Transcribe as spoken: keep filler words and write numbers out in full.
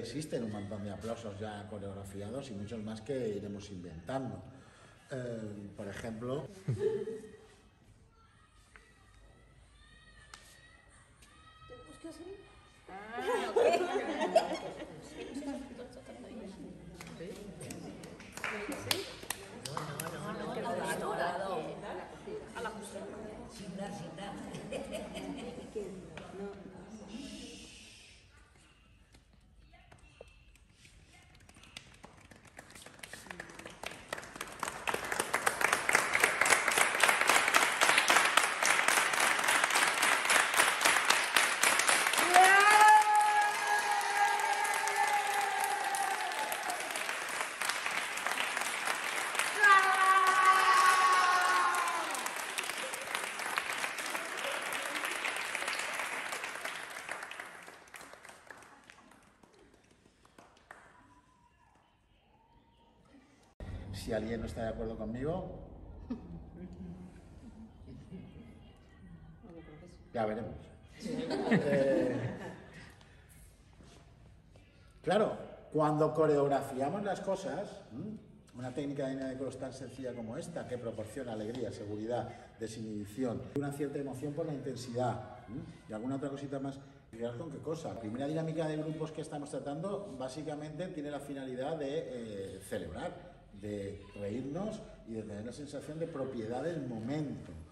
existen un montón de aplausos ya coreografiados y muchos más que iremos inventando. Eh, por ejemplo... Si alguien no está de acuerdo conmigo, ya veremos. Eh, claro, cuando coreografiamos las cosas, una técnica de decoro tan sencilla como esta, que proporciona alegría, seguridad, desinhibición, una cierta emoción por la intensidad y alguna otra cosita más. Fijaos con qué cosa. La primera dinámica de grupos que estamos tratando básicamente tiene la finalidad de eh, celebrar, de reírnos y de tener la sensación de propiedad del momento.